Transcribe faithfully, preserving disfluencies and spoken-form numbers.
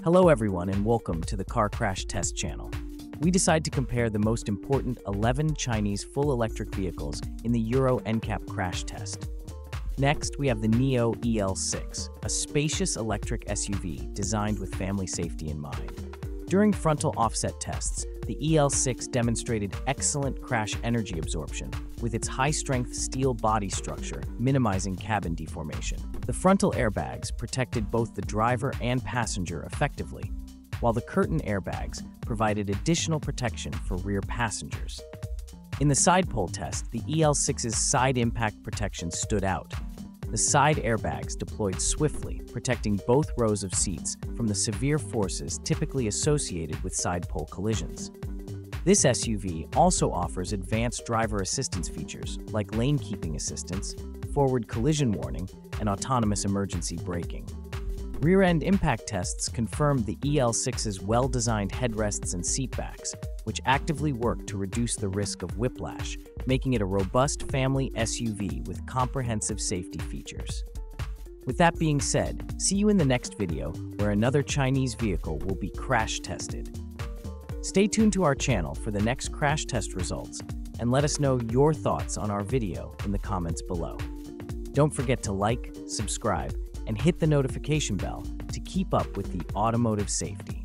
Hello everyone and welcome to the Car Crash Test channel. We decide to compare the most important eleven Chinese full electric vehicles in the Euro N C A P crash test. Next, we have the N I O E L six, a spacious electric S U V designed with family safety in mind. During frontal offset tests, the E L six demonstrated excellent crash energy absorption with its high-strength steel body structure, minimizing cabin deformation. The frontal airbags protected both the driver and passenger effectively, while the curtain airbags provided additional protection for rear passengers. In the side pole test, the E L six's side impact protection stood out. The side airbags deployed swiftly, protecting both rows of seats from the severe forces typically associated with side pole collisions. This S U V also offers advanced driver assistance features like lane keeping assistance, forward collision warning, and autonomous emergency braking. Rear-end impact tests confirmed the E L six's well-designed headrests and seatbacks, which actively work to reduce the risk of whiplash, making it a robust family S U V with comprehensive safety features. With that being said, see you in the next video where another Chinese vehicle will be crash tested. Stay tuned to our channel for the next crash test results and let us know your thoughts on our video in the comments below. Don't forget to like, subscribe, and hit the notification bell to keep up with the automotive safety.